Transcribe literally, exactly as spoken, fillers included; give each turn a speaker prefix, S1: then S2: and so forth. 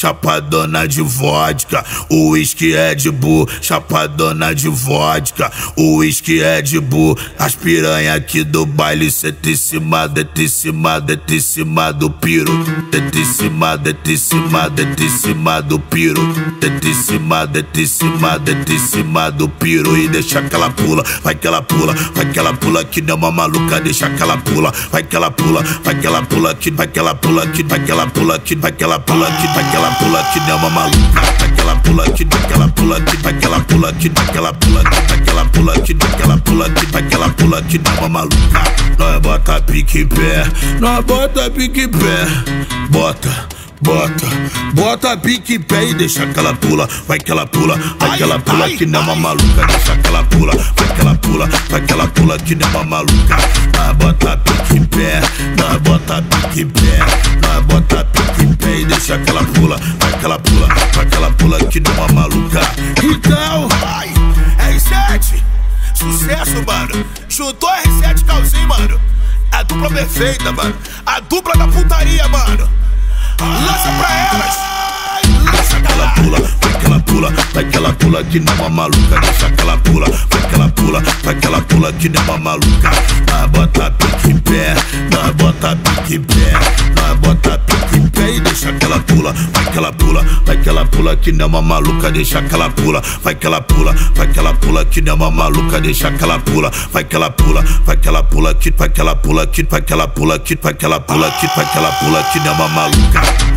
S1: chapadona de vodka. O uísque é de Bull, chapadona de vodka. O uísque é de Bull. As piranha aqui do baile, senta em cima, deita em cima, deita em cima do piro. Deita em cima, deita em cima, deita em cima do piro. Deita em cima, deita em cima, deita em cima do piro. E deixa que ela pula, vai que ela pula, vai que ela pula que nem uma maluca. Deixa que ela pula, vai que ela pula, vai que ela pula que vai que ela pula que vai que ela pula que vai que ela pula que vai que ela pula que nem uma maluca. Vai que ela pula que vai que ela pula que vai que ela pula que vai que ela pula que vai que ela pula que vai que ela pula que vai que ela pula que nem uma maluca. Nós bota pique em pé, nós bota pique em pé, bota. Bota, bota pique em pé e deixa que ela pula, vai que ela pula, vai que ela pula que nem uma maluca. Deixa que ela pula, vai que ela pula, vai que ela pula que nem uma maluca. Nós bota pique em pé, nós bota pique em pé, nós bota pique em pé e deixa que ela pula, vai que ela pula, vai que ela pula que nem uma maluca. Então, R sete, sucesso, mano. Chutou R sete Calzinho, mano. A dupla perfeita, mano. A dupla da putaria, mano. Lança pra elas, lança que ela pula, vai que ela pula, vai que ela pula que nem uma maluca. Deixa que ela pula, vai que ela pula, vai que ela pula que nem uma maluca. Nós bota pique em pé, nós bota pique em pé, nós bota pique em pé e deixa que ela pula, vai que ela pula, vai que ela pula que nem uma maluca. Deixa que ela pula, vai que ela pula, vai que ela pula que nem uma maluca. Deixa que ela pula, vai que ela pula, vai que ela pula que vai que ela pula que vai que ela pula que vai que ela pula que vai que ela pula que nem uma maluca.